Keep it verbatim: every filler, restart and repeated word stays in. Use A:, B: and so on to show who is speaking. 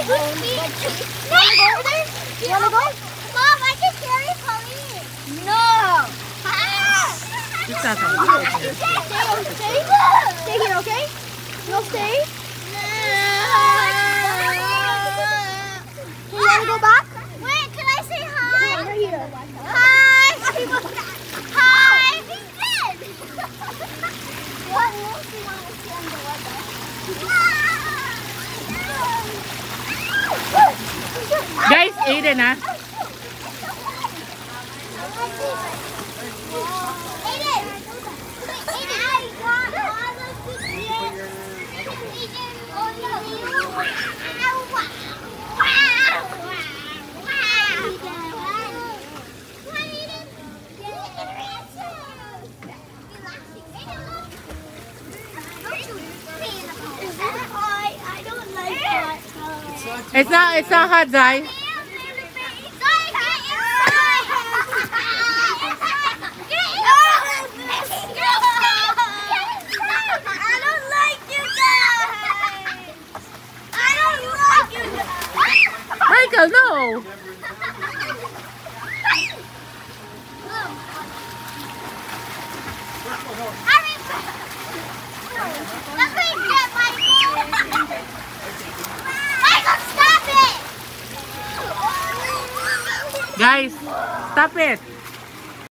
A: You wanna go? Mom, I can carry Pauline. No.
B: It's not fun.
A: Stay, stay, stay here, okay? No, stay. You wanna go back? Wait, can I say hi? Right here. Hi. Hi. He's dead. What else do you want to see on the weather?
B: Guys, Aiden ah. It's not, it's not hot, Zai. Michael, no! Guys, stop it!